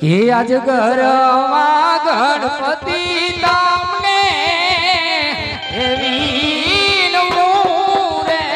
કે આજ ઘરમાં ગણપતિ તમને એવી નવું રે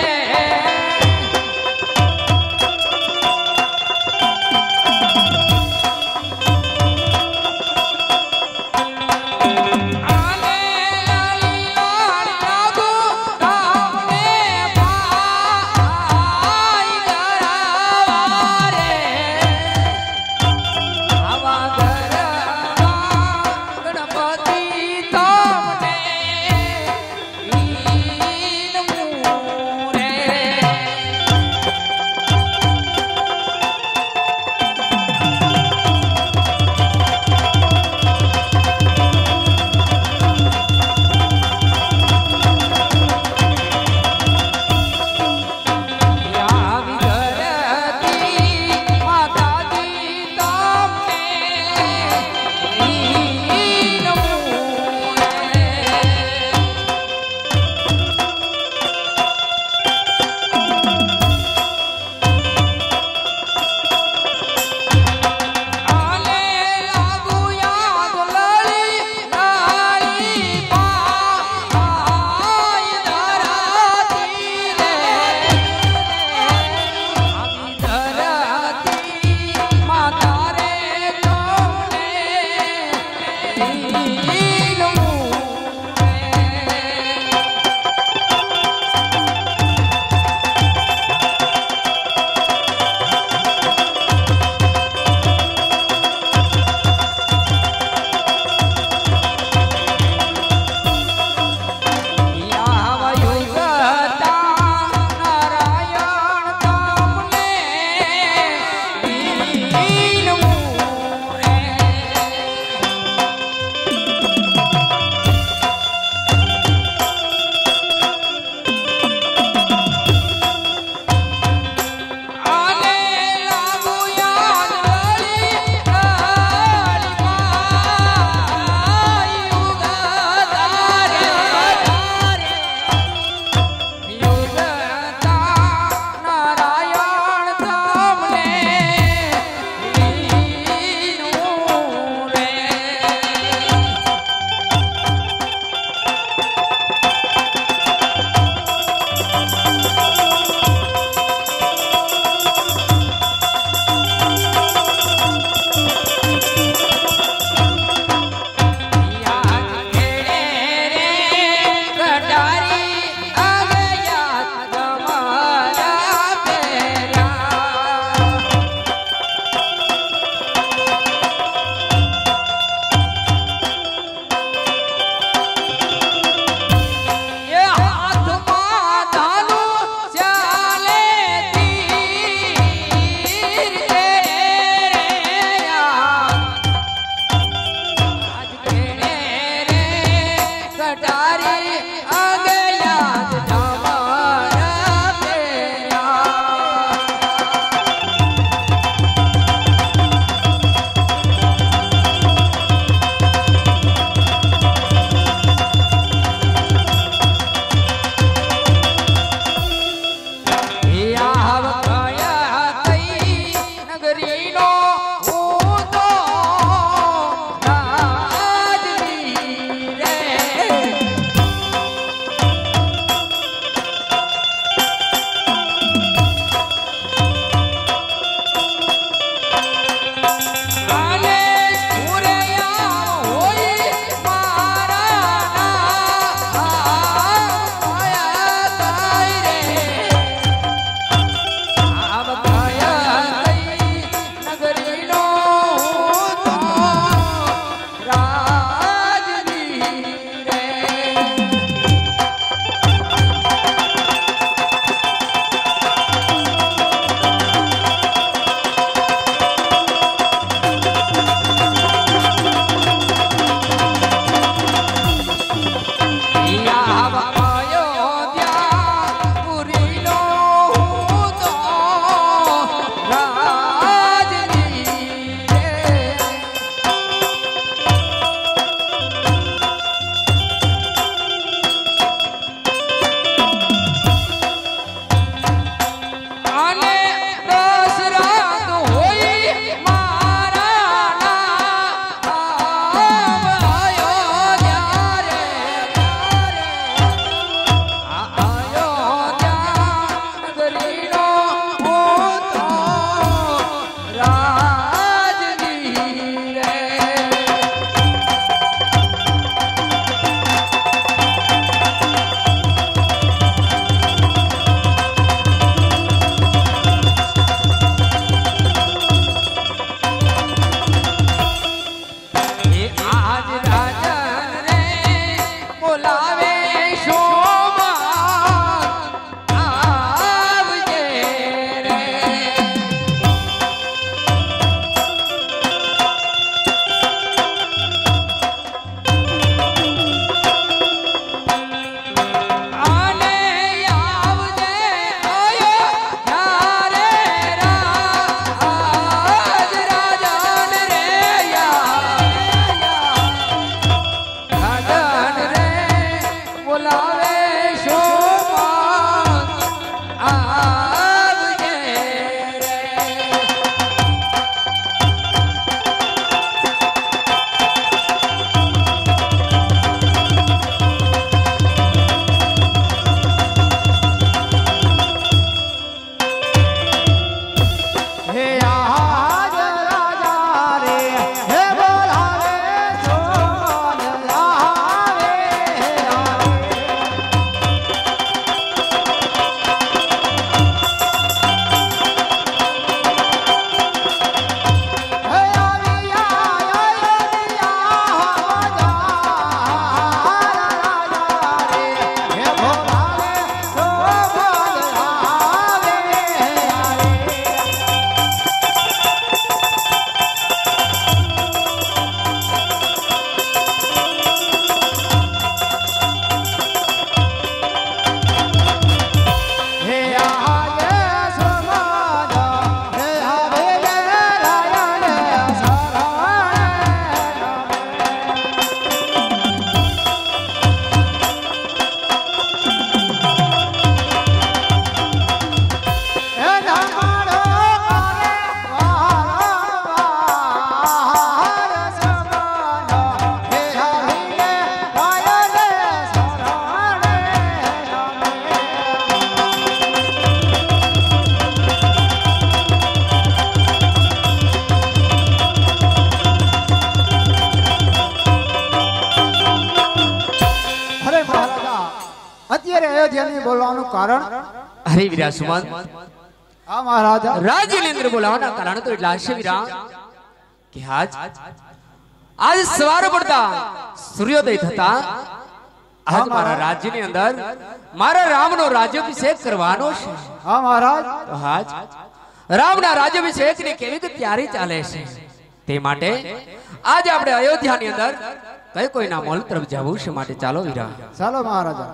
અયોધ્યાની બોલવાનું કારણ? અરે વીરા સુમન, હા મહારાજા. રાજ્યની અંદર બોલાવવાના કારણ તો એટલા છે વીરા કે આજ સવાર પડતા સૂર્યોદય થતા આજ મારા રાજ્યની અંદર મારા રામનો રાજ્યાભિષેક કરવાનો છે. હા મહારાજ. તો આજ રામના રાજ્યાભિષેકની કેવી તૈયારી ચાલે છે તે માટે આજે આપણે અયોધ્યાની અંદર કઈ કોઈના મોલ તરફ જવું છે. માટે ચાલો વીરા. ચાલો મહારાજા.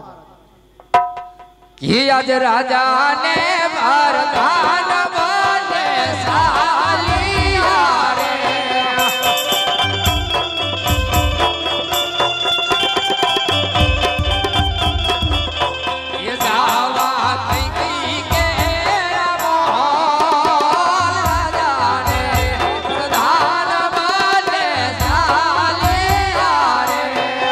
કે આજ રાજાને વરદાન મળે સાલિયા રે. એ જાવા કઈ કે મોલ રાજાને વરદાન મળે સાલિયા રે.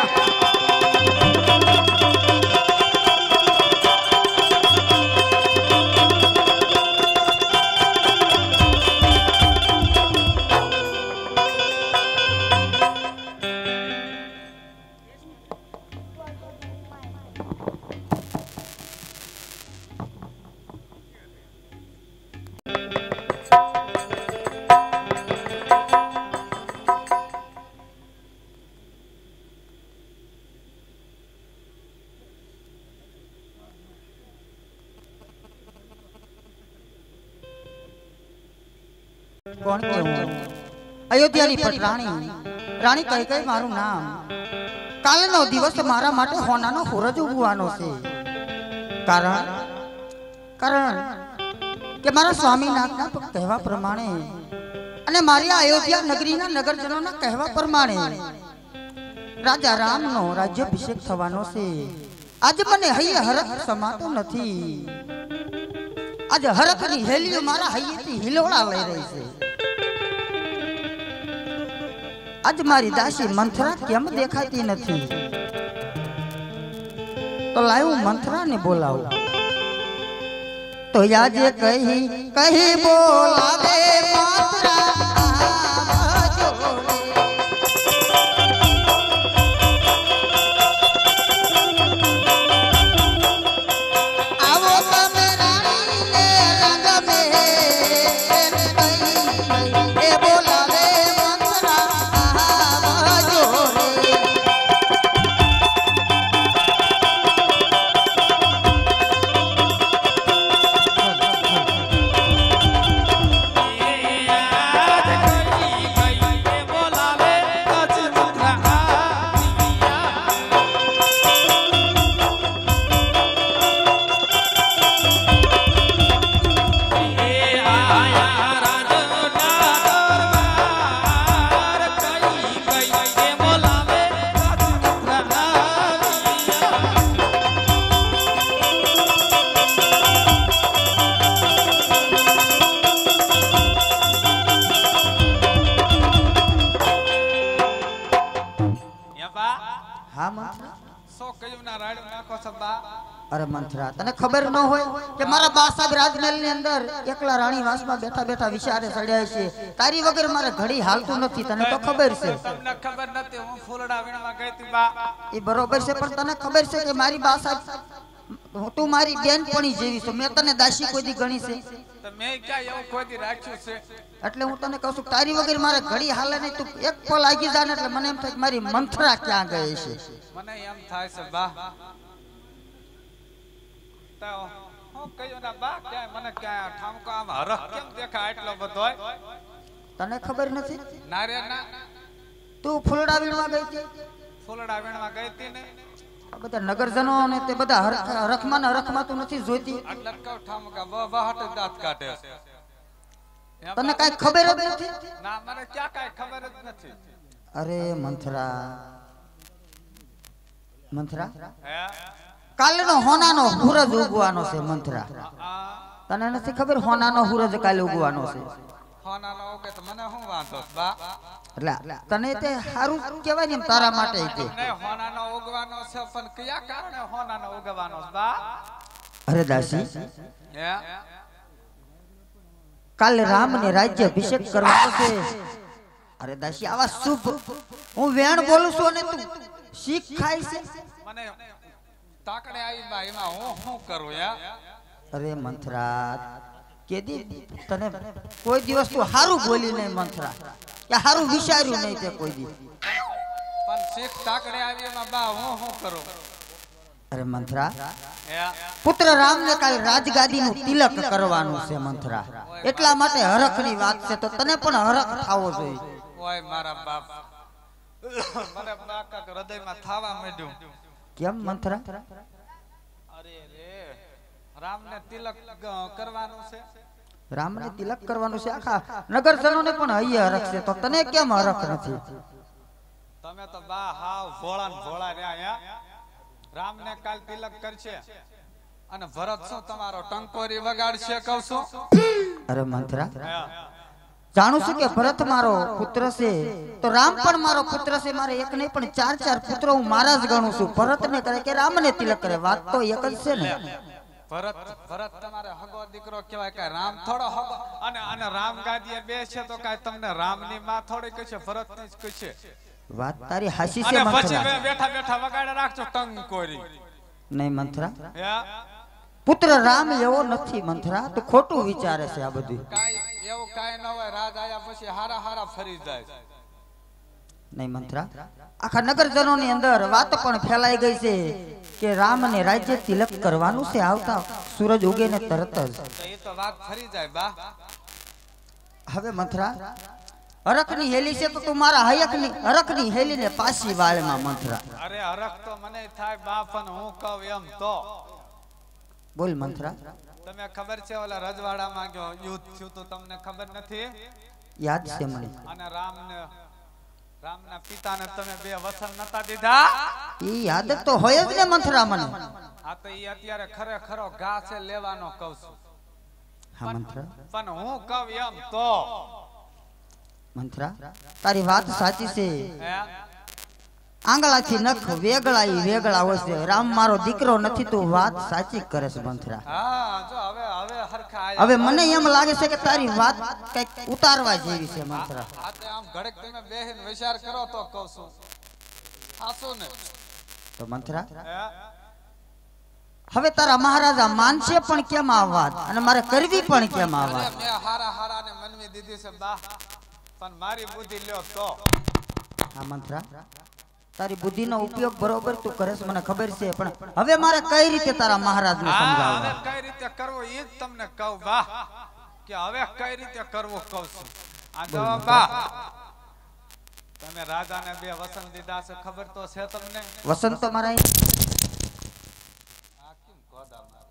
કોણ કેવું? અયોધ્યાની પટરાણી રાણી કઈ કઈ મારું નામ. કાલનો દિવસ મારા માટે હોનાનો સૂરજ ઉગવાનો છે. કારણ કારણ કે મારા સ્વામીનાથના કહેવા પ્રમાણે અને મારી અયોધ્યા નગરીના નગરજનોના કહેવા પ્રમાણે રાજા રામનો રાજ્યાભિષેક થવાનો છે. આજે મને હૈયે હરખ સમાતો નથી. આજે હરખની હેલીઓ મારા હૈયેથી હિલોળા લઈ રહી છે. આજ મારી દાસી મંથરા કેમ દેખાતી નથી? તો લાવું મંથરાને બોલાવું. તો આજે કહી કહી બોલાવે મંથરા આવજો રે. આવો તમે રાણીને રંગ મેં એ બોલાવે મંથરા આવજો રે. હા મંથરા. અરે મંથરા, તને ખબર ન હોય કે મારા બા સાહેબ રાજમહેલ ની અંદર એકલા રાણી વાસમાં બેઠા બેઠા વિચારે સડ્યા છે. તારી વગર મારે ઘડી હાલતું નથી. તને તો ખબર છે. તમને ખબર નથી હું ફૂલડા વીણવા ગઈ હતી બા. એ બરોબર છે, પણ તને ખબર છે કે મારી બા સાહેબ તું મારી બેનપણી જેવી છે. મેં તને દાસી કોઈ દી ગણી છે? તો મેં ક્યાં એવું કોઈ દી રાખ્યું છે? એટલે હું તને કહું છું તારી વગર મારે ઘડી હાલે નહીં. તું એક પલ લાગી જાય ને એટલે મને એમ થાય કે મારી મંથરા ક્યાં ગઈ છે. મને એમ થાય છે બા તો હું કહ્યું ના બા ક્યાં મને ક્યાં ઠામકો આમ હરખ કેમ દેખાય એટલો બધો? તને ખબર નથી? ના રે ના. તું ફૂલડા વીણવા ગઈ હતી? ફૂલડા વીણવા ગઈ હતી ને આ બધા નગરજનો ને તે બધા હરખમાં તું નથી જોઈતી? એટલે કહું ઠામકા બહાટ દાંત કાઢે છે. તને કાઈ ખબર જ નથી? ના મને ક્યાં કાઈ ખબર જ નથી. અરે મંથરા મંથરા, હે કાલનો હોનાનો સૂરજ ઉગવાનો છે. મંથરા, તને નથી ખબર હોનાનો સૂરજ કાલે ઉગવાનો છે? હોનાનો ઉગે તો મને શું વાંધો બા? એટલે તને તે સારું કહેવાય ને એમ તારા માટે કે ને હોનાનો ઉગવાનો છે, પણ કયા કારણે હોનાનો ઉગવાનો છે બા? અરે દાસી, હે કાલે રામને રાજ્યાભિષેક કરવાનો છે. અરે દાસી, આવા શુભ હું વેણ બોલું છું અને તું શીખ ખાય છે. મને તાકડે આવી બા એમાં હું શું કરું યા અરે મંથરા કેદી તને કોઈ દિવસ તું હારું બોલી નહીં મંથરા કે હારું વિચાર્યું નહીં તે કોઈ દી પણ શીખ તાકડે આવી એમાં બા હું શું કરું અરે મંથરા યા પુત્ર રામને કાલ રાજગાદીનું તિલક કરવાનું છે મંથરા એટલા માટે હરખની વાત છે તો તને પણ હરખ થાવો જોઈએ ઓય મારા બાપ મને બાકા હૃદયમાં થાવા માંડ્યું કેમ મંથરા અરે રે રામને તિલક કરવાનું છે રામને તિલક કરવાનું છે આખા નગરજનોને પણ હૈયે હરખ છે તો તને કેમ હરખ નથી તમે તો બા હાવ ભોળા ને ભોળા રહ્યા યા રામને કાલ તિલક કરશે અને ભરત શું તમારો ટંકોરી વગાડશે કહું છું અરે મંથરા યા. જાણું છું કે ભરત મારો પુત્ર છે તો રામ પણ મારો પુત્ર છે મારે એક નહીં પણ ચાર ચાર પુત્રો હું મારા જ ગણું છું ભરતને કરે કે રામને તિલક કરે વાત તો એક જ છે ને ભરત તમારે હગો દીકરો કહેવાય કે રામ થોડો હગો અને રામ ગાદીએ બેસે તો કાઈ તમને રામની માં થોડી કહેશે ભરતની જ કહેશે વાત તારી હાસી છે અને પછી મંથરા બેઠા બેઠા વગાડે રાખજો ટંકોરી નહીં મંથરા યા પુત્ર રામ એવો નથી મંથરા તું ખોટું વિચારે છે આ બધું કાઈ એવું કાઈ ન હોય રાજ આયા પછી હારા હારા ફરી જાય નહીં મંથરા આખા નગરજનોની અંદર વાત પણ ફેલાઈ ગઈ છે કે રામને રાજ્ય તિલક કરવાનું છે આવતા સૂરજ ઉગે ને તરત જ તો એ તો વાત ફરી જાય બા હવે મંથરા હરખની હેલી છે તો તું મારા હરખની હેલીને પાછી વાળમાં મંથરા અરે હરખ તો મને થાય બા પણ હું કહું એમ તો બોલ મંથરા તમે ખબર છે ઓલા રજવાડામાં ગયો યુદ્ધ થયું તો તમને ખબર નથી યાદ છે મને અને રામના પિતાને તમે બે વસન નતા દીધા એ યાદ તો હોય જ ને મંથરા મને આ તો ઈ અત્યારે ખરેખરો ઘા છે લેવાનો કહું છું હા મંથરા પણ હું કહું એમ તો મંથરા તારી વાત સાચી છે હે આંગળાથી નખ વેગળા હોય છે રામ મારો દીકરો નથી તું વાત સાચી કરે છે મંથરા હા જો હવે હરખા આયા હવે મને એમ લાગે છે કે તારી વાત કઈક ઉતારવા જેવી છે મંથરા આ તો આમ ઘડક તમે બેહીને વિચાર કરો તો કહું છું આસો ને તો મંથરા હે હવે તારા મહારાજા માનશે પણ કેમ આ વાત અને મારે કરવી પણ કેમ આ અરે વાત મેં હારા ને મનવી દીધી છે બા પણ મારી બુદ્ધિ લ્યો તો હા મંથરા તારી બુદ્ધિનો ઉપયોગ બરોબર તું કરે છે મને ખબર છે પણ હવે મારે કઈ રીતે તારા મહારાજને હા હવે સમજાવવા કઈ રીતે કરવું એ જ તમને કહું બા કે હવે કઈ રીતે કરવું કહું છું આ જવાબ બા તમે રાજાને બે વસન દીધા છે ખબર તો છે તમને વસંત તો મારા આ કેમ ગોદા મારે?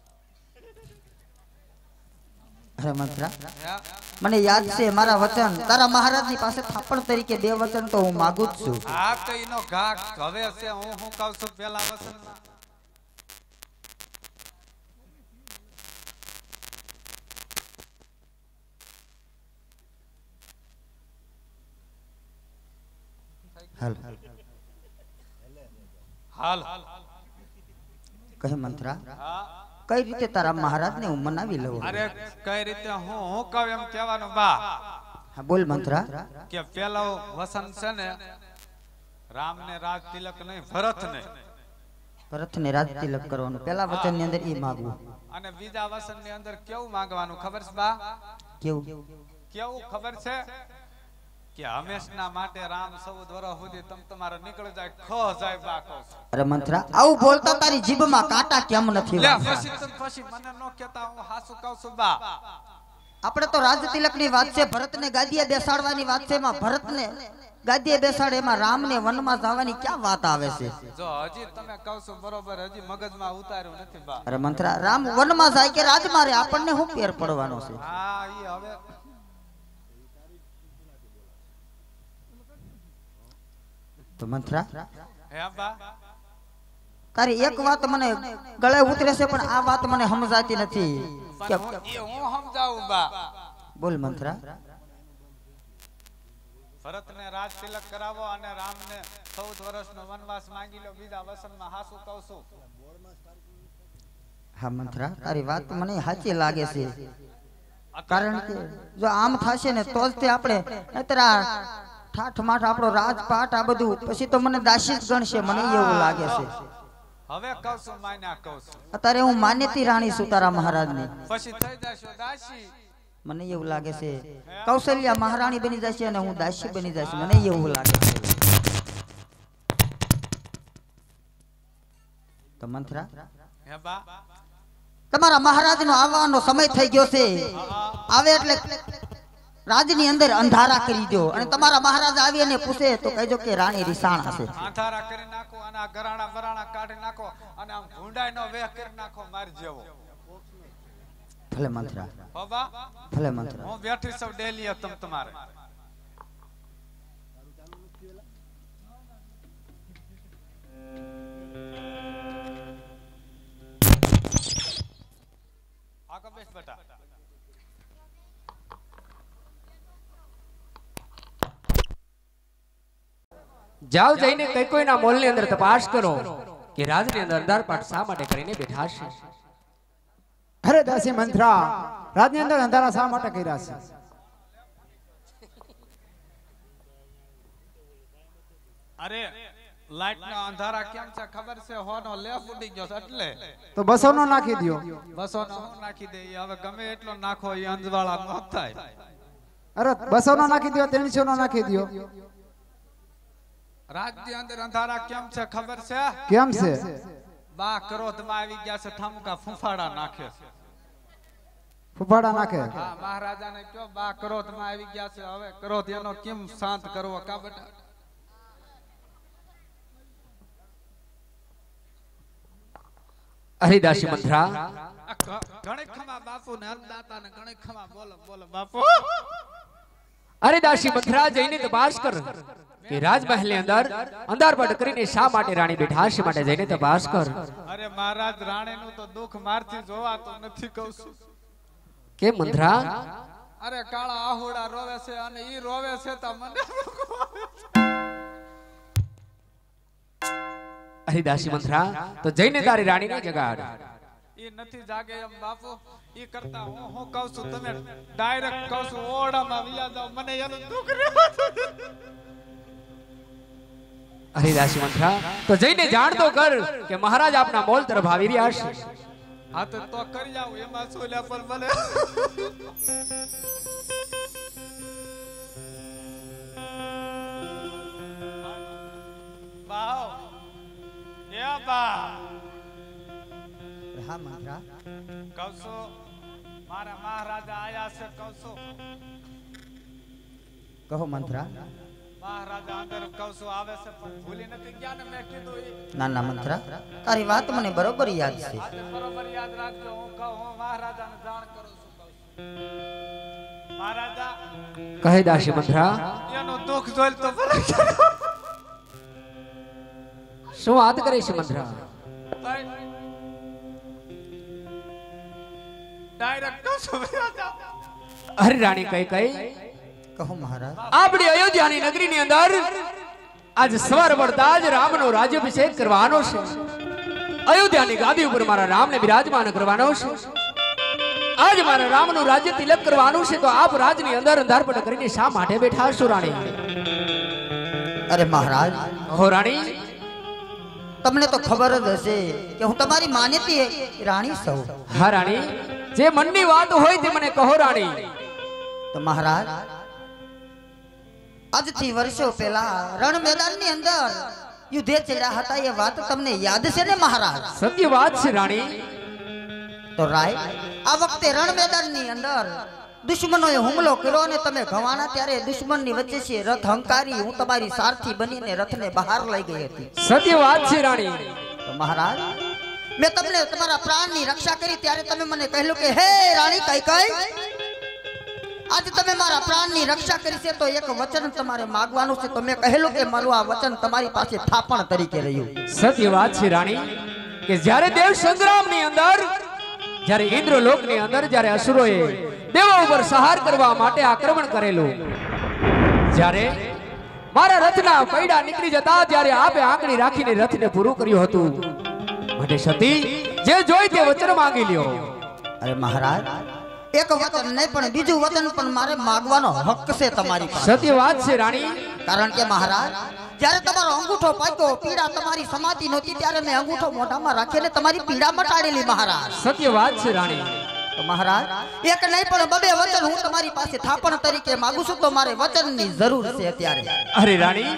અરે મંથરા હે? મને યાદ છે મારા વચન તારા મહારાજની પાસે થાપણ તરીકે બે વચન તો હું માંગુ જ છું આ તો એનો ઘા હવે છે હું કહું છું પેલા વસનમાં હાલ હાલ કહે મંથરા હા કઈ રીતે તારા મહારાજને હું મનાવી લઉં અરે કઈ રીતે હું કહું એમ કહેવાનું બા હા બોલ મંથરા કે પેલો વસંત છે ને રામને રાજ તિલક નહીં ભરતને રાજ તિલક કરવાનું પેલા વચન ની અંદર એ માંગવું અને બીજા વસન ની અંદર કેવું માંગવાનું ખબર છે બા કેવું કેવું ખબર છે કે હંમેશના માટે રામ 14 વર્ષ સુધી તમારે નીકળી જાય ખો જાય બા કહું છું. અરે મંથરા આવું બોલતા તારી જીભમાં કાંટા કેમ નથી લે વાગતા? પછી મને નો કહેતા હું હાસુ કહું છું બા આપણે તો રાજ તિલક ની વાત છે ભરતને ગાદીએ બેસાડવાની વાત છે એમાં ભરતને ગાદીએ બેસાડે એમાં રામને વનમાં જવાની ક્યાં વાત આવે છે જો હજી તમે કહું છું બરોબર હજી મગજમાં ઉતાર્યું નથી બા અરે મંથરા રામ વનમાં જાય કે રાજ મારે આપણને શું ફેર પડવાનો છે હા ઈ હવે તો મંથરા હે બા તારી એક વાત મને ગળે ઉતરે છે પણ આ વાત મને સમજાતી નથી કે હું સમજાવું બા બોલ મંથરા ભરતને રાજ તિલક કરાવો અને રામને 14 વર્ષનો વનવાસ માંગી લો બીજા વસનમાં હાસુ કહું છું હા મંથરા તારી વાત મને સાચી લાગે છે કારણ કે જો આમ થશે ને તો જ તે આપણે નહીતર આ ઠાઠ માઠ આપણો રાજપાટ આ બધું પછી તો મને દાસી જ ગણશે મને એવું લાગે છે હવે કહું છું માન્યા કહું છું અત્યારે હું માન્યતી રાણી છું તારા મહારાજની. પછી થઈ જશો દાસી. મને એવું લાગે છે કૌશલ્યા મહારાણી બની જશે અને હું દાસી બની જશે. મને એવું લાગે છે. તો મંથરા હે બા તમારા મહારાજનો આવવાનો સમય થઈ ગયો છે. આવે એટલે રાજની અંદર અંધારા કરી દો અને તમારા મહારાજ આવી અને પૂછે તો કહેજો કે રાણી રિસાણ હશે. અંધારા કરી નાખો અને આ ગરાણા બરાણા કાઢી નાખો અને આમ ભૂંડાઈનો વેહ કરી નાખો મારી જેવો. ભલે મંથરા હો બા ભલે મંથરા. હું બેઠી સૌ ડેલી તમારે આગળ બેસ બેટા. જાઓ જઈને કઈ કોઈના મોલની અંદર તપાસ કરો કે રાજની અંદર અંધારપાટ શા માટે કરીને બેઠા છે. અરે દાસી મંથરા રાજની અંદર અંધારા શા માટે કર્યા છે? અરે લાઈટ નો અંધારા કેમ છે ખબર છે? હોનો લેફ ઉડી ગયો છે એટલે તો 200 નો નાખી દયો. 200 નો નાખી દે. હવે ગમે એટલો નાખો એ અંજવાળા ન થાય. અરે 200 નો નાખી દયો, 300 નો નાખી દયો. રાત ની અંદર અંધારા કેમ છે ખબર છે? કેમ છે? બા ક્રોધમાં આવી ગયા છે, ઠમકા ફૂફાડા નાખે છે. ફૂફાડા નાખે? હા, મહારાજાને કયો બા ક્રોધમાં આવી ગયા છે, હવે ક્રોધ એનો કેમ શાંત કરવો કા બેટા? હરિદાસી મંથરા ઘણે ખમા બાપુ ને અન્નદાતા ને ઘણે ખમા. બોલો બોલો બાપુ. હરિદાસી મંથરા જઈને તપાસ કર કે રાજમહેલની અંદર અંધારપટ કરીને શા માટે રાણી બેઠા છે માટે જઈને તપાસ કર. અરે મહારાજ રાણીનું તો દુઃખ મારથી જોવાતું નથી કહું છું. કેમ મંથરા? અરે કાળા આહોડા રોવે છે અને ઈ રોવે છે તો મને હરિદાસી મંથરા તો જઈને તારી રાણીને જગાડ. ઈ નથી જાગે એમ બાપુ. ઈ કરતા હું કહું છું તમે ડાયરેક્ટ કહું છું ઓરડામાં વિયા જાવ, મને એનું દુઃખ રહેતું. હરિદાસી મંથરા તો જઈને જાણતો કર કે મહારાજ આપના મોલ તરફ આવી રહ્યા છે. હા તો કરી આવું એમાં શું લે પર મને. બાવ એ બા હા મંથરા કહું છું મારા મહારાજા આયા છે. કહું છું કહો મંથરા. મહારાજા અંદર કહું છું આવે છે પણ ભૂલી નથી ગયા ને મેં કીધું ઈ. ના ના મંથરા તારી વાત મને બરોબર યાદ છે. આજે બરોબર યાદ રાખજો. હું કહું હું મહારાજાને જાણ કરું છું. કહું છું મહારાજા કહે દાસી મંથરા એનું દુઃખ જોઈ તો ભલે શું વાત કરે છે મંથરા? ડાયરેક્ટ કહું છું મહારાજા. હરિ રાણી કઈ કઈ કહો મહારાજ. આપણી અયોધ્યાની નગરીની અંદર આજ સવાર પડતા જ રામનો રાજ્યાભિષેક કરવાનો છે. અયોધ્યાની ગાદી ઉપર મારા રામને બિરાજમાન કરવાનો છે. આજ મારા રામનું રાજ્ય તિલક કરવાનું છે તો આપ રાજની અંદર અંધારપટ કરીને શા માટે બેઠા છો રાણી? અરે મહારાજ હો રાણી તમને તો ખબર જ હશે કે હું તમારી માન્યતી રાણી છું. હા રાણી જે મનની વાત હોય તે મને કહો રાણી. તો મહારાજ આજથી વર્ષો પહેલા રણ મેદાનની અંદર યુદ્ધે ચડ્યા હતા એ વાત તમને યાદ છે ને મહારાજ? સત્ય વાત છે રાણી. તો રાય આ વખતે રણ મેદાનની અંદર દુશ્મનોએ હુમલો કર્યો અને તમે ઘવાના ત્યારે દુશ્મનની વચ્ચે છે રથ હંકારી હું તમારી સારથી બનીને રથને બહાર લઈ ગઈ હતી. સત્ય વાત છે રાણી. તો મહારાજ મેં તમને તમારા પ્રાણની રક્ષા કરી ત્યારે તમે મને કહ્યું કે હે રાણી કઈ કઈ આજે તમે મારા પ્રાણની રક્ષા કરી છે તો એક વચન તમારે માંગવાનું છે. તો મેં કહેલું કે મારું આ વચન તમારી પાસે થાપણ તરીકે રહ્યું. સત્ય વાત છે રાણી કે જ્યારે દેવ સંગ્રામની અંદર જ્યારે ઇન્દ્રલોકની અંદર જ્યારે અસુરોએ દેવો ઉપર સહાર કરવા માટે આક્રમણ કરેલું, જ્યારે મારા રથના પૈડા નીકળી જતા ત્યારે આપે આંગળી રાખીને રથને પૂરું કર્યું હતું. માટે સતી જે જોઈ તે વચન માંગી લ્યો. અરે મહારાજ એક વચન નહીં પણ બીજું વચન પણ મારે માંગવાનો હક છે તમારી પાસે. સત્ય વાત છે રાણી. કારણ કે મહારાજ જ્યારે તમારો અંગૂઠો પાક્યો, પીડા તમારી સમાતી નહોતી, ત્યારે મેં અંગૂઠો મોઢામાં રાખીને તમારી પીડા મટાડેલી મહારાજ. સત્ય વાત છે રાણી. તો મહારાજ એક નહીં પણ બબે વચન હું તમારી પાસે થાપણ તરીકે માંગુ છું, તો મારે વચનની જરૂર છે અત્યારે. અરે રાણી,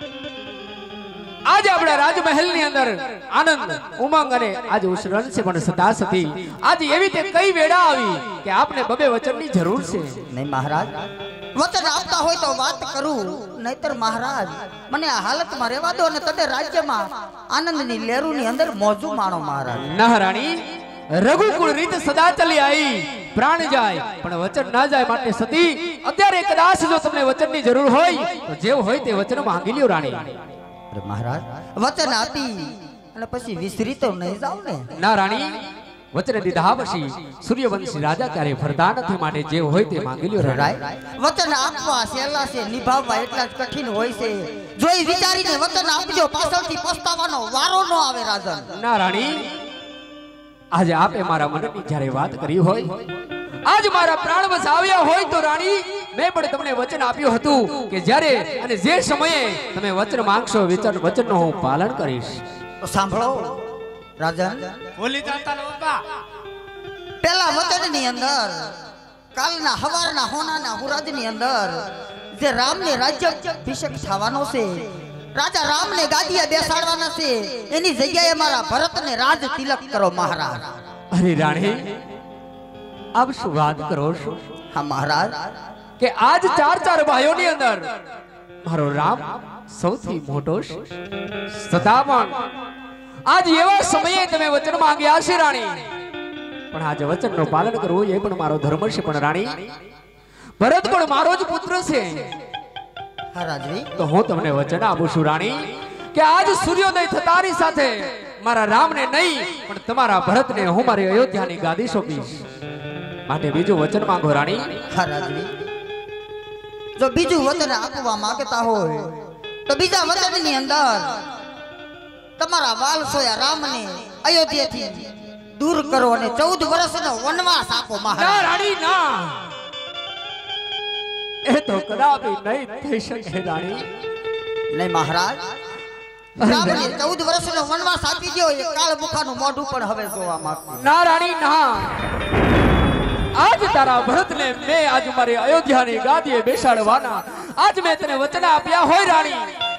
આજે આપણા રાજમહેલ ની અંદર આનંદ ઉમંગ અને આજે ઉસરણ છે પણ સદા સતી આજે એવી તે કઈ વેળા આવી કે આપને બબે વચનની જરૂર છે. નહીં મહારાજ, વચન આપતા હોય તો વાત કરું, નહીતર મહારાજ મને આ હાલતમાં રહેવા દો અને તમે રાજ્યમાં આનંદની લહેરોની અંદર મોજું માણો મહારાજ. ના રાણી, રઘુકુળ રીત સદા ચાલી આવી, પ્રાણ જાય પણ વચન ના જાય. માટે સતી અત્યારે કદાચ જો તમને વચનની જરૂર હોય તો જેવું હોય તે વચન માંગી લ્યો રાણી. અરે મહારાજ, વચન આપી અને પછી વિસરી તો નહીં જાવ ને? ના રાણી, વચન દીધા પછી સૂર્યવંશી રાજા ક્યારે ફરતા નથી. માટે જે હોય તે માંગી લ્યો રાણી. વચન આપવા સહેલા છે, નિભાવવા એટલા જ કઠિન હોય છે. જોઈ વિચારીને વચન આપજો, પાછળથી પસ્તાવાનો વારો ન આવે રાજન. ના રાણી, આજે આપે મારા મનની જ્યારે વાત કરી હોય, આજ મારા પ્રાણ વસ આવ્યા હોય તો રાણી મેં પણ તમને વચન આપ્યું હતું કે જ્યારે અને જે સમયે તમે વચન માંગશો વચનનું હું પાલન કરીશ. તો સાંભળો રાજન, ભૂલી જતા ને બાપા. પેલા વચનની અંદર કાલના હવારના હોનાના હુરાજની અંદર જે રામને રાજ્યાભિષેક થવાનો છે, રાજા રામને ગાદીએ બેસાડવાના છે, એની જગ્યાએ મારા ભરતને રાજ તિલક કરો મહારાજ. અરે રાણી, આપ શું વાત કરો છો? હા મહારાજ, કે આજ ચાર ભાઈઓની અંદર મારો રામ સૌથી મોટો છે. છતાં પણ આજ એવા સમયે તમે વચન માંગ્યા છે રાણી, પણ આજે વચનનું પાલન કરવું એ પણ મારો ધર્મ છે. પણ રાણી, ભરત પણ મારો જ પુત્ર છે. હા રાજવી, તો હું તમને વચન આપું છું રાણી કે આજ સૂર્યોદય થતાની સાથે મારા રામને નહીં પણ તમારા ભરતને હું મારી અયોધ્યાની ગાદી સોંપીશ. માટે બીજું વચન માંગો રાણી. હા રાજવી, જો બીજું વચન આપવા માંગતા હોય તો બીજા વચનની અંદર તમારા વાલસોયા રામને અયોધ્યાથી દૂર કરો અને 14 વર્ષનો વનવાસ આપો ના મહારાજ. રાણી ના, એ તો કદાપી નહીં થઈ શકે રાણી. નહીં મહારાજ, રામને 14 વર્ષનો વનવાસ આપી દો, એ કાળમુખાનું મોઢું પણ હવે જોવા માંગતું. ના રાણી ના, આજ તારા ભરતને મેં આજ મારી અયોધ્યાની ગાદીએ બેસાડવાના આજ મેં તને વચન આપ્યા હોય રાણી,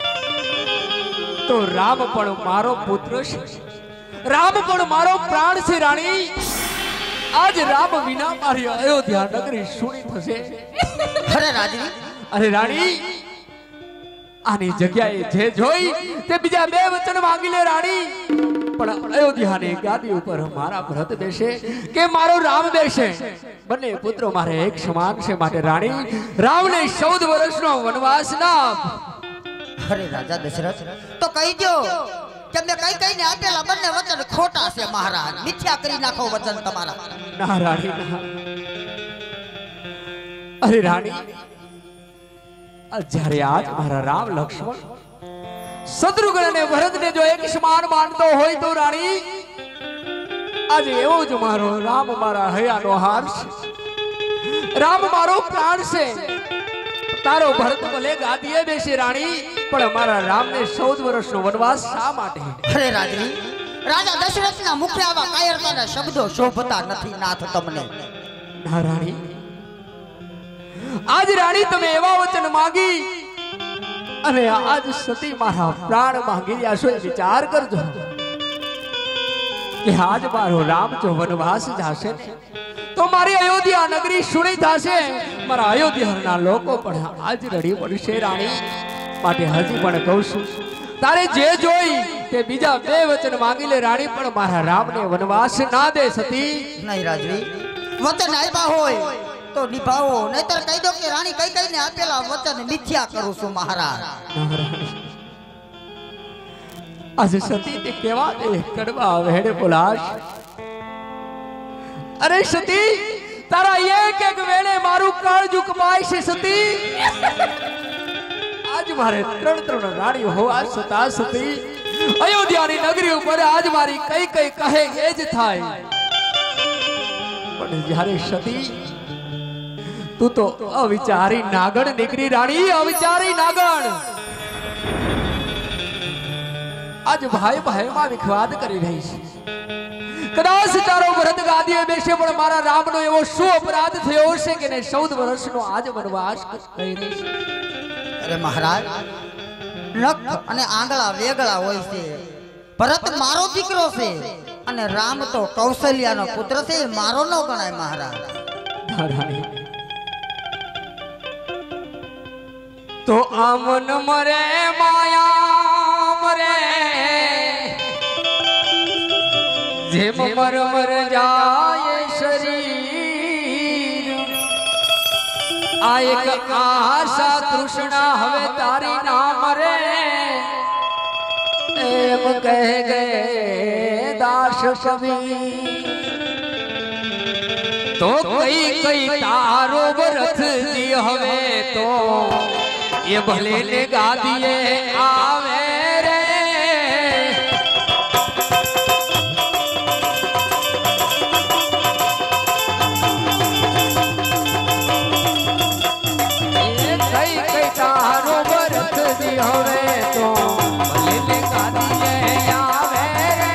તો રામ પણ મારો પુત્ર છે, રામ પણ મારો પ્રાણ છે રાણી. આજ રામ વિના મારી અયોધ્યા નગરી સુની થશે. અરે રાજવી, અરે રાણી, આની જગ્યાએ જે જોઈ તે બીજા બે વચન માંગી લે રાણી. પણ અયોધ્યાની ગાદી ઉપર મારા ભરત બેસે કે મારો રામ બેસે, બંને પુત્રો મારે એક સમાન છે. માટે રાણી, રામને 14 વર્ષનો વનવાસ ના આપ. અરે રાજા દશરથ, તો કહી દો કે મેં કઈને આપેલા બંને વચન ખોટા છે મહારાજ, મિથ્યા કરી નાખો વચન તમારા. ના રાણી ના. અરે રાણી, જ્યારે આજ મારા રામ લક્ષ્મણ શત્રુઘ્ન અને ભરતને જો એક સમાન માનતો હોય તો રાણી, આજે એવો જ મારો રામ મારા હૈયાનો હાર છે, રામ મારો પ્રાણ છે. તારો ભરત ભલે ગાદીએ બેસે રાણી, પણ મારા રામને 14 વર્ષનો વનવાસ શા માટે? અરે રાજવી, રાજા દશરથના મુખે આવા કાયરતાના શબ્દો શોભતા નથી નાથ તમને. ના રાણી, આજ રાણી તમે એવા વચન માંગી અને આજ સતી મારા પ્રાણ માંગી રહ્યા છો. વિચાર કરજો કે આજ મારો રામ જો વનવાસ જશે તો મારી અયોધ્યા નગરી સુણી થશે, મારા અયોધ્યાના લોકો પણ આજ રડી પડશે રાણી. માટે હજી પણ કહું છું, તારે જે જોઈ તે બીજા બે વચન માંગી લે રાણી, પણ મારા રામને વનવાસ ના દે સતી. નહીં રાજવી, વચન આપ્યા હોય તો નિભાવો, નહીતર કહી દો કે રાણી કઈને આપેલા વચન મિથ્યા કરું છું મહારાજ. આજે સતી તે કેવા દે કડવા વેડે બોલાશ. અરે સતી, તારા એક એક વેળે મારું કાળજું કપાય છે સતી. આજ મારે 3 રાણી હોવા છતાં સતી અયોધ્યાની નગરી ઉપર આજ મારી કઈ કહે એ જ થાય. પણ જ્યારે સતી તું તો અવિચારી નાગણ નીકળી રાણી, અવિચારી નાગણ. आज भाई भाई में विखवाद करी रही है। कदाच तारो भरत गादीए बेसे पण मारा रामनो एवो शो अपराध थयो छे के ने 14 वर्षनो आज वनवास કરી રહી છે। अरे महाराज नख અને આંગળા વેગળા હોય છે। ભરત મારો દીકરો છે અને રામ તો કૌશલ્યાનો પુત્ર છે, મારો ન ગણાય महाराज। धाराणी तो आमन मरे माया मरे जेम मर मर जाए शरीर आ एक आशा तृष्णा हवे तारी ना मरे एम कह गए दास कबीर। तो कई कई तारो बरथ दी हवे तो ये भले ने गा दिए आवे रे। ये कई कई तारो बरथ दी हवे तो भले ने गा दिए आवे रे।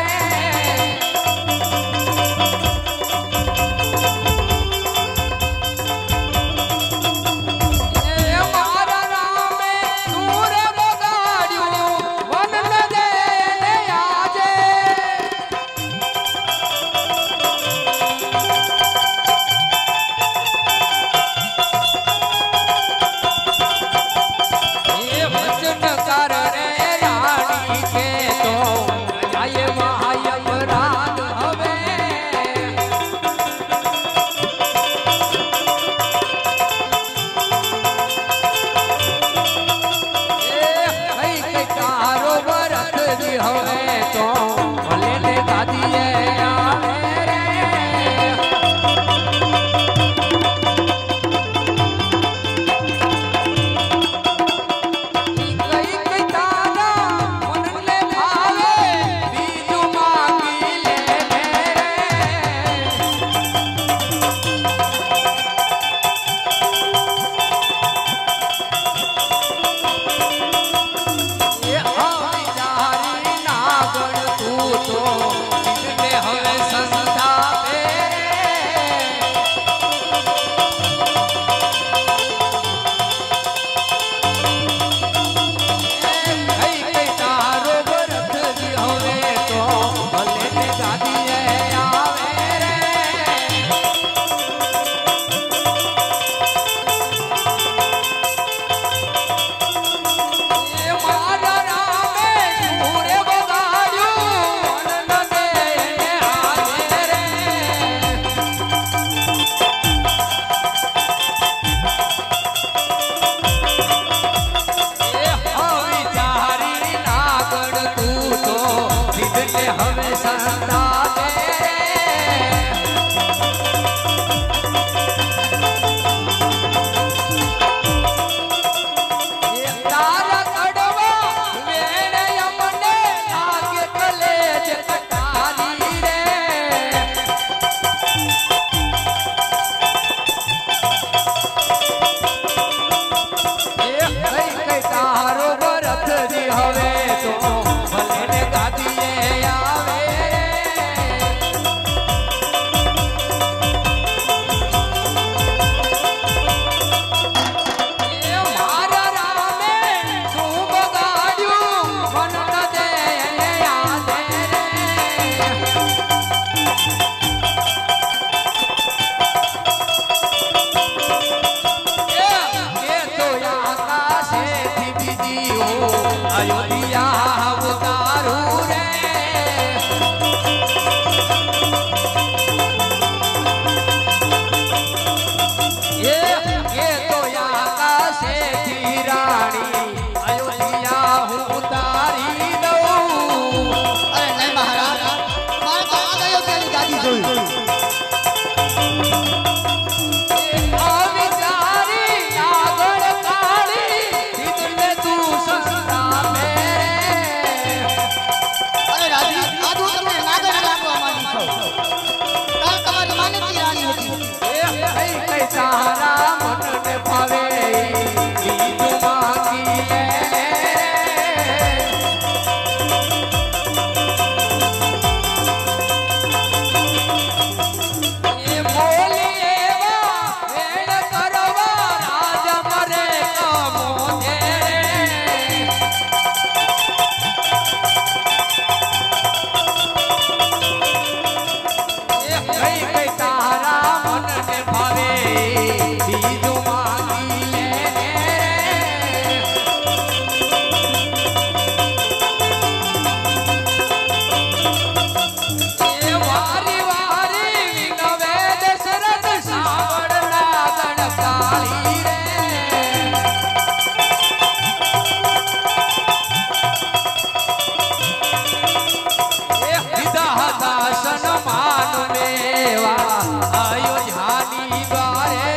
લેવા અયોધ્યાની દ્વારે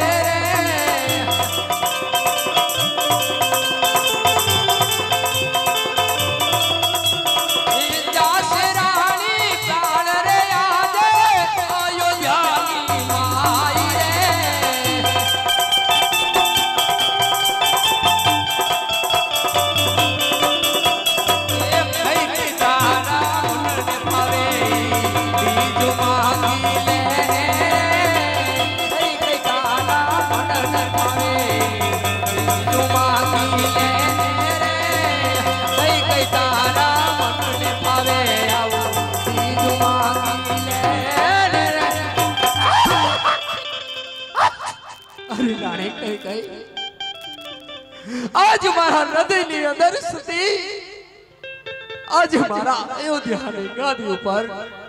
आज मारा हृदय ની અંદર સતી आज मारा अयोध्याની ગાદી ઉપર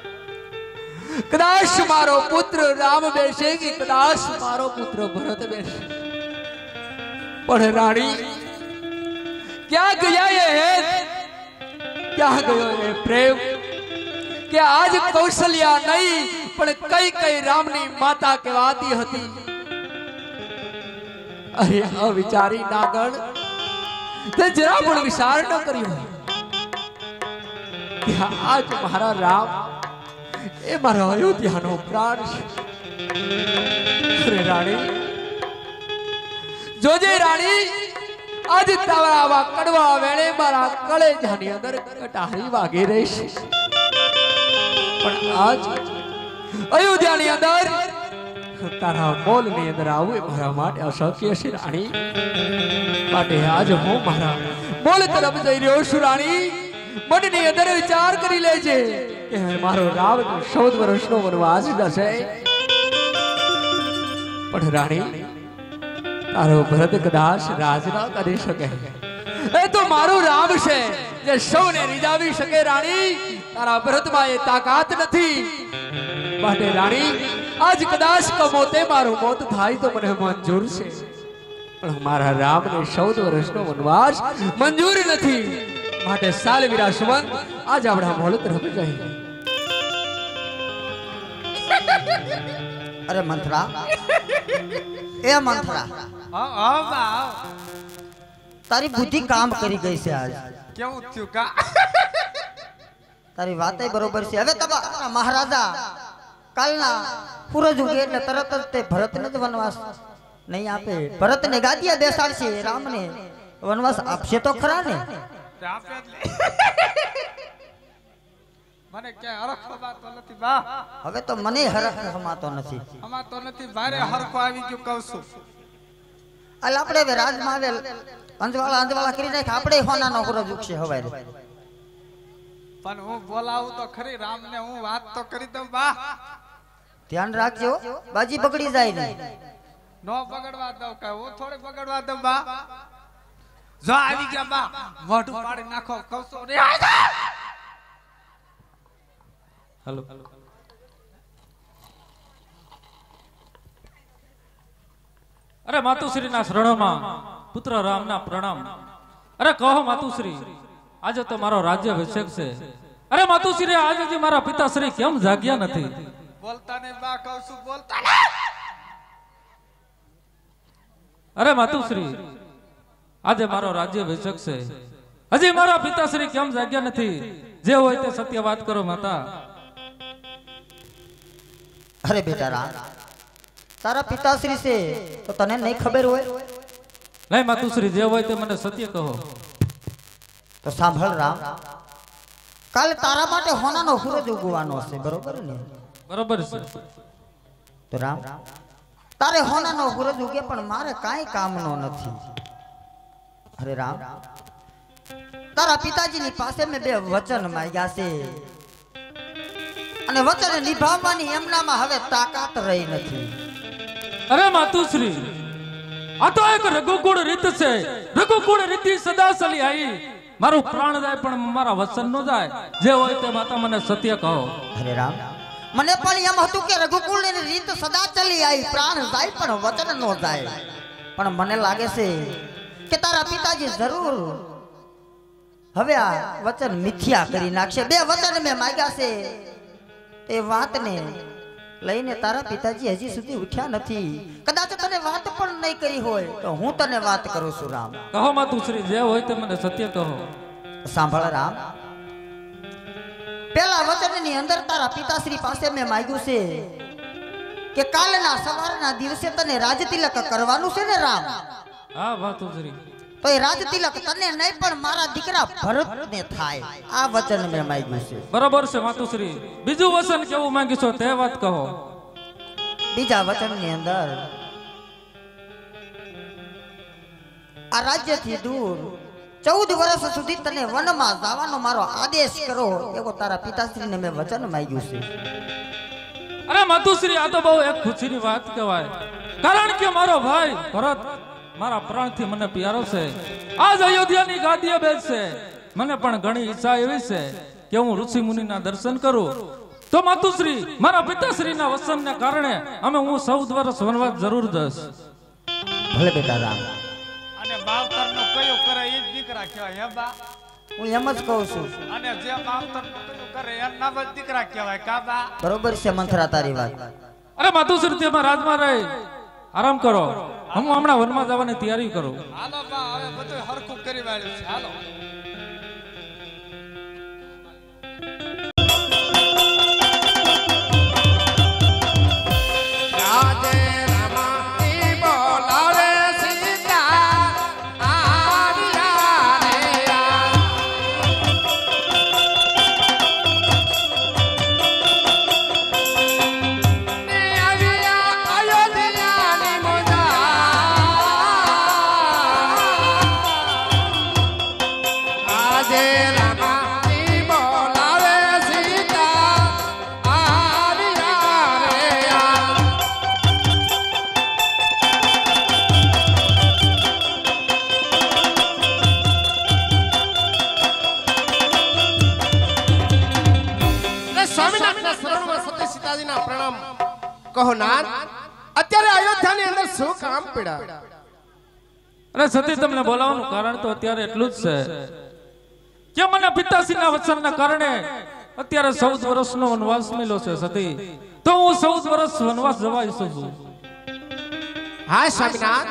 કદાચ મારો પુત્ર રામ બેસે કે કદાચ મારો પુત્ર ભરત બેસે પણ રાણી ક્યાં ગયા ये હેત ક્યાં ગયો ये પ્રેમ કે આજ કૌશલ્યા નહીં પણ કઈ કઈ રામની માતા કહેવાતી હતી अरे अविचारी नागण ते जरा पण विचार न કર્યો કે આજ મારા રામ એ મારા અયોધ્યાનો પ્રાણ છે અરે રાણી જોજે રાણી આજ તારા આવા કડવા વેળે મારા કળેજાની અંદર કટારી વાગી રહી છે પણ આજ અયોધ્યાની અંદર તારા મોલ ની અંદર આવું મારા માટે અશક્ય છે રાણી માટે આજ હું મારા મોલ તરફ જઈ રહ્યો છું રાણી મનની અંદર વિચાર કરી લેજે કે મારો રામ 14 વર્ષનો વનવાસ જશે પણ રાણી તારો ભરત કદાચ રાજ ના કરી શકે એ તો મારું રામ છે જે સૌને રીઝાવી શકે રાણી તારા ભરતમાં એ તાકાત નથી માટે રાણી आज कदाच कमोते मारो मौत थाई तो मने मंजूर छे पण मारा राम ने 14 वर्षनो वनवास मंजूर नथी माटे साल विरासवंत आज आपड़ा मोल तरफ जाई अरे मंथरा ए मंथरा हां बा तारी बुद्धि काम करी गई से आज केवू थयो का तारी बातें बरोबर छे हवे तबा महाराजा कालना सूरज उगे એટલે તરત જ તે ભરતને જ વનવાસ નહીં આપે ભરતને ગાદીએ બેસાડશે રામને વનવાસ આપશે તો ખરા ને આપે એટલે મને કે હરખ હમાતો નથી બા હવે તો મને હરખ હમાતો નથી હમાતો નથી ભારે હરખો આવી ગયો કહું છું અલ આપણે હવે રાજમાં અંજવાળા કરી નાખ આપણે હોનાનો સૂરજ ઉગશે હવારે પણ હું બોલાવું તો ખરી રામને હું વાત તો કરી દઉં બા ધ્યાન રાખજો બાજી બગડી જાય ને નો બગડવા દઉં કે હું થોડે બગડવા દઉં બા જો આવી ગયા બા મોઢું પાડી નાખો કવસો રે हेलो अरे मातुश्री ना शरणों में पुत्र राम ना प्रणाम अरे कहो मातुश्री आज तो मारो राज्य अभिषेक से अरे मातुश्री आज जी मारा पिताश्री केम जाग्या नहीं बोलता ने बा कहसु बोलता ने अरे मातुश्री आज मारो राज्य अभिषेक से हजी मारा पिताश्री केम जाग्या नहीं जे होय ते सत्य बात करो माता अरे बेटा राम तारा पिताश्री से तो तने नहीं खबर होय नहीं मातुश्री जे होय ते मने सत्य कहो तो सांभळ राम काल तारा माटे होनानो सूरज उगવાનો છે બરોબર ને बरोबर છે तो राम तारे होनानो सूरज उगे पण मारे काई कामनो નથી अरे राम तारा पिताजी ની પાસે મે બે વચન માંગ્યા છે અને વચન નિભાવવાની એમનામાં હવે તાકાત રહી નથી अरे मातुश्री आ तो एक रघुकुल રીત છે रघुकुल રીતિ સદા ચલી આવી मारू प्राण जाए पण मारा वचन न जाए जे होय ते माता मने सत्य कहो अरे राम मने पण एम हतु के रघुकुल ની રીત સદા ચલી આવી प्राण जाए पण वचन न जाए पण मने लागे છે કે તારા પિતાજી જરૂર હવે આ વચન મિથ્યા કરી નાખશે બે વચન મે માંગ્યા છે તે વાતને લઈને તારા પિતાજી હજી સુધી ઉઠ્યા નથી. કદાચ તને વાત પણ નહીં કરી હોય તો હું તને વાત કરું છું રામ. કહો માતુશ્રી, જે હોય તે મને સત્ય કહો. સાંભળ રામ, પેલા વચનની અંદર તારા પિતાશ્રી પાસે મેં માંગ્યું છે કે કાલના સવારના દિવસે તને રાજતિલક કરવાનું છે ને રામ. હા માતુશ્રી. તો એ રાજતિલક તને નહીં પણ મારા દીકરા ભરતને થાય, આ વચન મેં માંગ્યું છે. બરાબર છે માતુશ્રી. બીજું વચન કેવું માંગી છો તે વાત કહો. બીજા વચનની અંદર આ રાજ્યથી દૂર 14 વર્ષ સુધી તને વનમાં જવાનો મારો આદેશ કરો એવો તારા પિતાશ્રીને મેં વચન માંગ્યું છે. અરે માતુશ્રી, આ તો બહુ એક ખુશીની વાત કહેવાય. કારણ કે મારો ભાઈ ભરત મારા પ્રાણથી મને પ્યારો છે. આજ અયોધ્યાની ગાદીએ બેસશે. મને પણ ઘણી ઈચ્છા એવી છે કે હું ઋષિ મુનિના દર્શન કરું. તો માતુશ્રી, મારા પિતાશ્રીના વચનને કારણે હું 14 વર્ષ વનવાસ જરૂર જઈશ. ભલે બેટા રામ. અને માવતરનો કયો કરે એ જ દીકરા કહેવાય. હે બા, હું એમ જ કહું છું. અને જે માવતરનો કયો કરે એના નામ જ દીકરા કહેવાય. કા બા? બરોબર છે મંથરા તારી વાત. અરે માતુશ્રી, તેમાં રાજમાં રહી આરામ કરો. હું હમણાં વનમાં જવાની તૈયારી કરું. હાલો બા, હવે બધું હરખું કરી વાળ્યું છે. હાલો. કહો નાથ, અત્યારે અયોધ્યાની અંદર શું કામ પડ્યા? અરે સતી, તમને બોલાવવાનું કારણ તો અત્યારે એટલું જ છે કે મને પિતાશ્રીના વચનના કારણે અત્યારે 14 વર્ષનો વનવાસ મળ્યો છે સતી. તો હું 14 વર્ષ વનવાસ જવા ઈચ્છું છું. હા સ્વામીનાથ,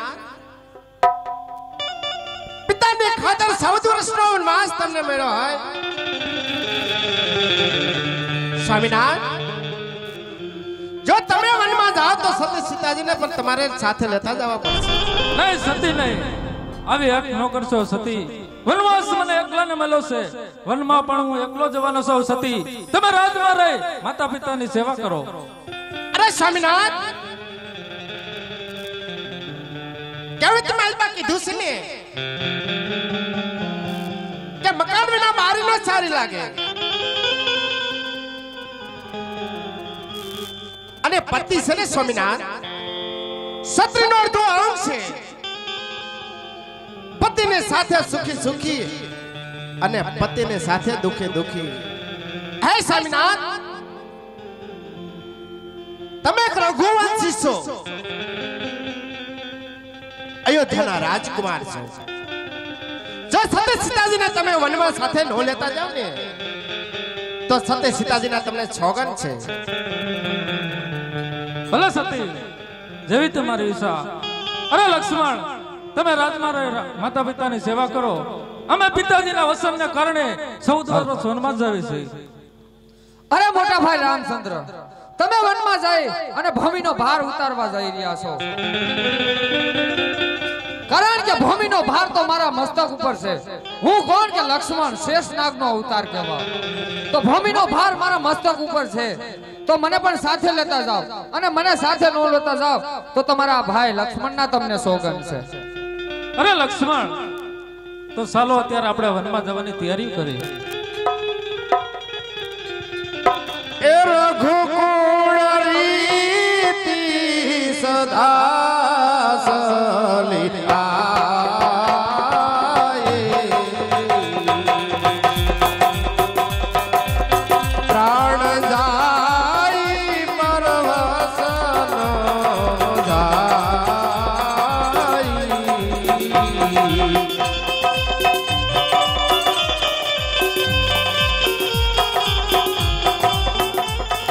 પિતાને ખાતર 14 વર્ષનો વનવાસ તમને મળ્યો હોય. સ્વામીનાથ, જો તમે વનમાં જાઓ તો સતી સીતાજીને પણ તમારે સાથે લેતા જવા પડશે. નહીં સતી, નહીં. આવી હક ન કરશો સતી. વનવાસ મને એકલાને મળ્યો છે. વનમાં પણ હું એકલો જવાનો છું સતી. તમે રાજમાં રહી માતા પિતાની સેવા કરો. અરે સ્વામીનાથ, કેવી તમે આલબા કીધું છે ને કે મકાન વિના બારી ન સારી લાગે. અને પતિ છે ને સ્વામીનાથ, ક્ષત્રિયનો અડધો અંગ છે. પતિને સાથે સુખી સુખી અને પતિને સાથે દુખી દુખી. હે સ્વામીનાથ, તમે રઘુવંશી છો, અયોધ્યાના રાજકુમાર છો. જો સતી સીતાજીને તમે વનમાં સાથે ન લેતા જાવ ને તો સતી સીતાજીના તમને છોગન છે. ભલે સતી, જેવી તમારી ઈચ્છા. અરે લક્ષ્મણ, તમે રાજમાં રહી માતા પિતાની સેવા કરો. અમે પિતાજીના વચનને કારણે 14 વર્ષ વનમાં જઈએ છીએ. અરે મોટા ભાઈ રામચંદ્ર, તમે વનમાં જઈ અને ભૂમિનો ભાર ઉતારવા જઈ રહ્યા છો. કારણ કે ભૂમિનો ભાર તો મારા મસ્તક ઉપર છે. હું કોણ કે લક્ષ્મણ શેષનાગનો અવતાર કહેવા. તો ભૂમિનો ભાર મારા મસ્તક ઉપર છે. તો મને પણ સાથે લેતા જાઓ, અને મને સાથે ન લેતા જાઓ તો તમારા ભાઈ લક્ષ્મણના તમને સોગન છે. અરે લક્ષ્મણ, તો ચાલો અત્યારે આપણે વનમાં જવાની તૈયારી કરી. એ રઘુકુળ રીતિ સદા સલિતાએ પ્રાણ જાય પરવસન જાય.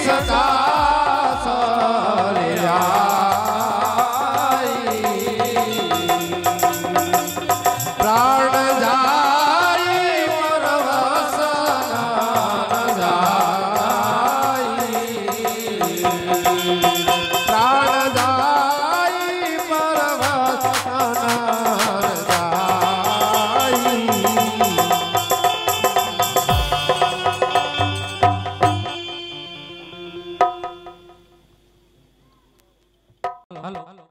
સદા પ્રાણ જાય પરવસ પ્રાણ જાય પરવસ હાલો